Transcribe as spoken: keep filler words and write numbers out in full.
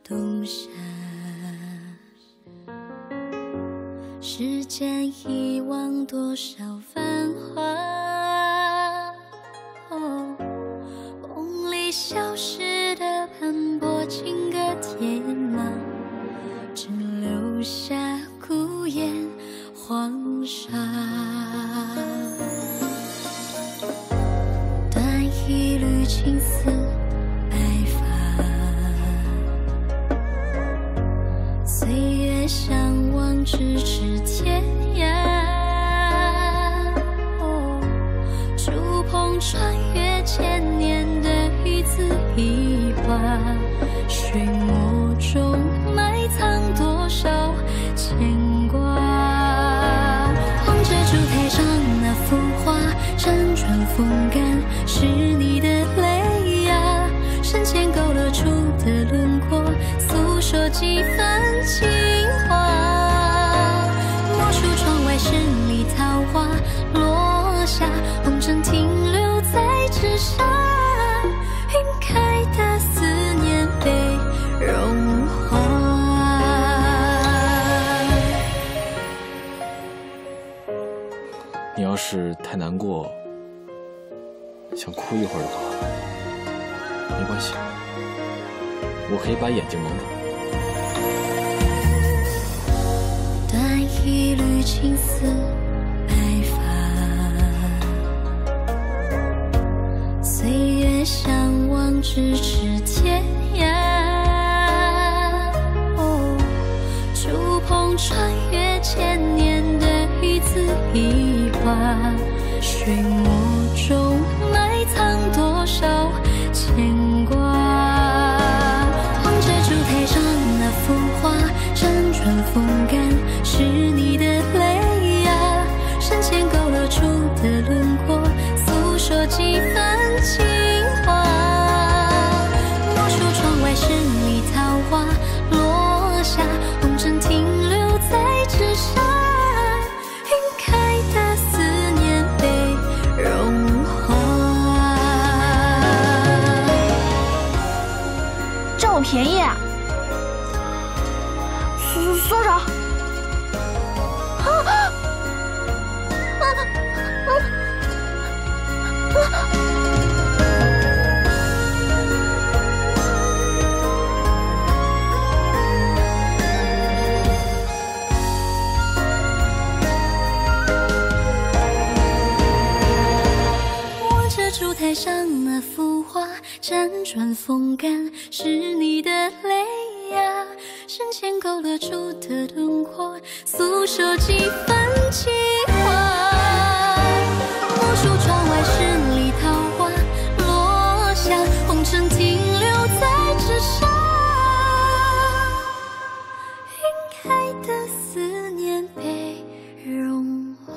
冬夏，时间遗忘多少繁华，哦，梦里消失的斑驳情歌铁马，只留下孤雁黄沙。断一缕青丝白发，岁月相望咫尺天涯。哦，触碰穿越千年的一字一画，水墨中埋藏多少牵挂。望着烛台上那幅画，辗转风干，是你的泪呀。深浅勾勒出的轮廓，诉说几分情话。莫数窗外十里桃花落下，红尘停留在纸上，晕开的思念被融化。 你要是太难过，想哭一会儿的话，没关系，我可以把眼睛蒙住。 断一缕青丝白发，岁月相望咫尺天涯。哦，触碰穿越千年的一字一画，水墨中埋藏多少牵挂。望着烛台上那幅画，辗转风干，是你的泪呀。深浅勾勒出的轮廓，诉说几分情话。莫数窗外十里桃花落下，红尘停留在纸上，晕开的思念被融化。 这么便宜啊！松松手！啊啊啊望着烛台上那幅画，辗转风干，是你的泪呀。深浅勾勒出的轮廓，诉说几分情话。莫数窗外十里桃花落下，红尘停留在纸上，晕开的思念被融化。